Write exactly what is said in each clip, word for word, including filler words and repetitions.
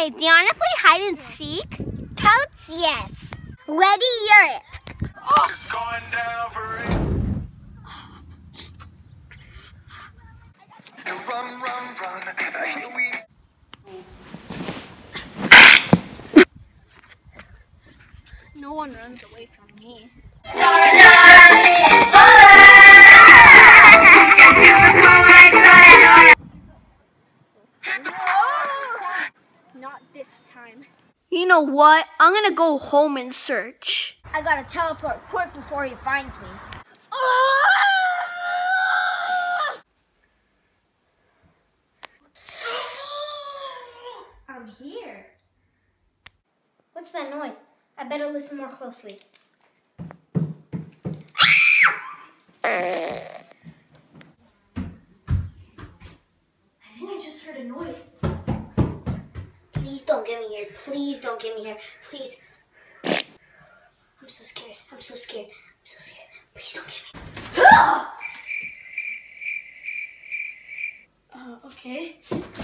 Hey, do you want to play hide and seek? Totes, yes. Ready, Europe. Oh. It's going down for it. Run, run, run. Here we... No one runs away from me. Not this time. You know what? I'm gonna go home and search. I gotta teleport quick before he finds me. I'm here. What's that noise? I better listen more closely. I think I just heard a noise. Please don't get me here. Please don't get me here. Please. I'm so scared. I'm so scared. I'm so scared. Please don't get me. uh, okay.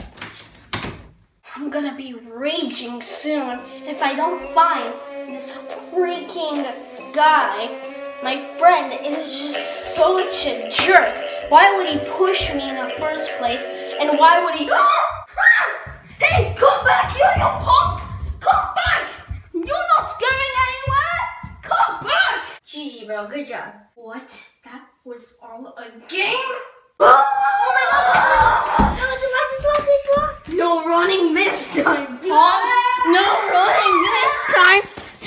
I'm gonna be raging soon if I don't find this freaking guy. My friend is just such a jerk. Why would he push me in the first place? And why would he... Hey, come back here, you punk! Come back! You're not going anywhere! Come back! G G, bro. Good job. What? That was all a game? Oh my god! No, it's locked, it's locked, it's locked! No running this time, punk! No running this time!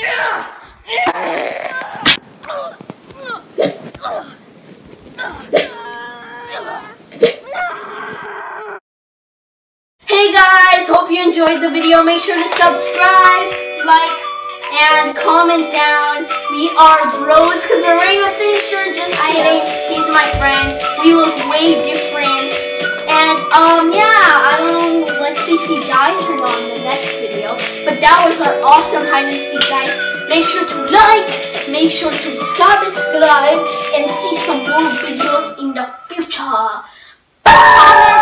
Hey guys, hope you enjoyed the video. Make sure to subscribe, like, and comment down. We are bros because we're wearing the same shirt. Just kidding. He's my friend. We look way different. And um, yeah, I don't know. Let's see if he dies or not in the next video. But that was our awesome hide and seek, guys. Make sure to like, make sure to subscribe, and see some more videos in the future. Bye!